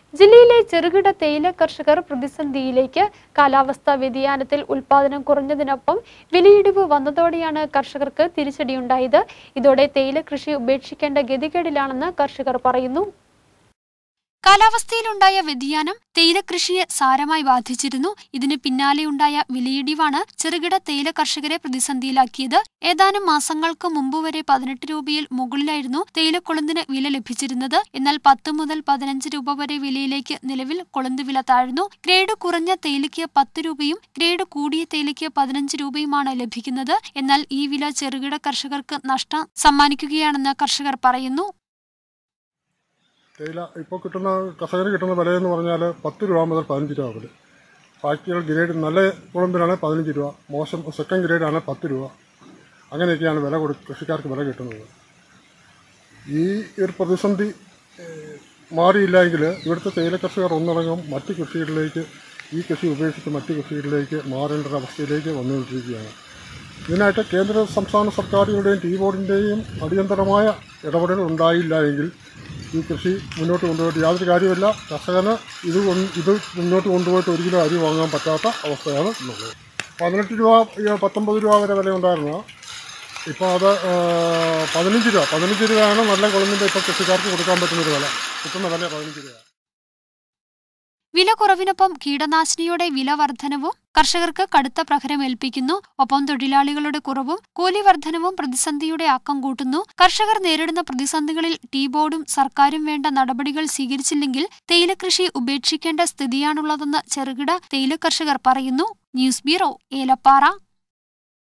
ജില്ലയിലെ ചെറുകിട തേയില കർഷകർ പ്രതിസന്ധിയിലേക്ക്. കാലാവസ്ഥാ വ്യതിയാനത്തിൽ ഉൽപാദനം കുറഞ്ഞതിനൊപ്പം വിലയിടിവ് വന്നതോടെയാണ് കർഷകർക്ക് തിരിച്ചടിയുണ്ടായത്. ഇതോടെ തേയില കൃഷി ഉപേക്ഷിക്കേണ്ട ഗതികേടിലാണെന്ന് കർഷകർ പറയുന്നു. കാലാവസ്ഥയിലുണ്ടായ വ്യതിയാനം തേയില കൃഷിയെ സാരമായി ബാധിച്ചിരുന്നു. ഇതിന് പിന്നാലെയുണ്ടായ വിലയിടിവാണ് ചെറുകിട തേയില കർഷകരെ പ്രതിസന്ധിയിലാക്കിയത്. ഏതാനും മാസങ്ങൾക്ക് മുമ്പ് വരെ 18 രൂപയിൽ മുകളിലായിരുന്നു തേയിലക്കൊളുന്തിന് വില ലഭിച്ചിരുന്നത്. എന്നാൽ 10 മുതൽ 15 രൂപ വരെ വിലയിലേക്ക് നിലവിൽ കൊളുന്ത് വില താഴ്ന്നു. ഗ്രേഡ് കുറഞ്ഞ തേയിലയ്ക്ക് 10 രൂപയും ഗ്രേഡ് കൂടിയ തേയിലയ്ക്ക് 15 രൂപയുമാണ് ലഭിക്കുന്നത്. എന്നാൽ ഈ വില ചെറുകിട കർഷകർക്ക് നഷ്ടം സമ്മാനിക്കുകയാണെന്ന് കർഷകർ പറയുന്നു. തേയില ഇപ്പോൾ കർഷകന് കിട്ടുന്ന വിലയെന്ന് പറഞ്ഞാൽ 10 രൂപ മുതൽ 15 രൂപ വരെ. ബാക്കിയുള്ള ഗ്രേഡ് നല്ല കുളമ്പിനാണ് 15 രൂപ, മോശം സെക്കൻഡ് ഗ്രേഡാണ് 10 രൂപ. അങ്ങനെയൊക്കെയാണ് കൃഷിക്കാർക്ക് വില കിട്ടുന്നത്. ഈ ഒരു പ്രതിസന്ധി മാറിയില്ലെങ്കിൽ ഇവിടുത്തെ തേയില കർഷകർ ഒന്നടങ്കം മറ്റ് കൃഷികളിലേക്ക്, ഈ കൃഷി ഉപേക്ഷിച്ച് മറ്റ് കൃഷികളിലേക്ക് മാറേണ്ട ഒരവസ്ഥയിലേക്ക് വന്നുകൊണ്ടിരിക്കുകയാണ്. ഇതിനായിട്ട് കേന്ദ്ര സംസ്ഥാന സർക്കാരുകളുടെയും ടീ ബോർഡിൻ്റെയും അടിയന്തരമായ ഇടപെടൽ ഉണ്ടായില്ല എങ്കിൽ ഈ കൃഷി മുന്നോട്ട് കൊണ്ടുപോയിട്ട് യാതൊരു കാര്യമില്ല. കർഷകന് ഇത് മുന്നോട്ട് കൊണ്ടുപോയിട്ട് 1 കിലോ അരി വാങ്ങാൻ പറ്റാത്ത അവസ്ഥയാണ് ഉള്ളത്. 18 രൂപ 19 രൂപ വരെ വില ഉണ്ടായിരുന്നു. ഇപ്പോൾ അത് 15 രൂപയാണ് നല്ല കുളമ്പിൻ്റെ ഇപ്പോൾ കൃഷിക്കാർക്ക് കൊടുക്കാൻ പറ്റുന്നൊരു വില. കിട്ടുന്ന വില 15 രൂപ. വില കുറവിനൊപ്പം കീടനാശിനിയുടെ വില വർധനവും കർഷകർക്ക് കടുത്ത പ്രഹരമേൽപ്പിക്കുന്നു. ഒപ്പം തൊഴിലാളികളുടെ കുറവും കൂലി വർധനവും പ്രതിസന്ധിയുടെ ആക്കം കൂട്ടുന്നു. കർഷകർ നേരിടുന്ന പ്രതിസന്ധികളിൽ ടീ ബോർഡും സർക്കാരും വേണ്ട നടപടികൾ സ്വീകരിച്ചില്ലെങ്കിൽ തേയില കൃഷി ഉപേക്ഷിക്കേണ്ട സ്ഥിതിയാണുള്ളതെന്ന് ചെറുകിട തേയില കർഷകർ പറയുന്നു. News bureau, Elappara.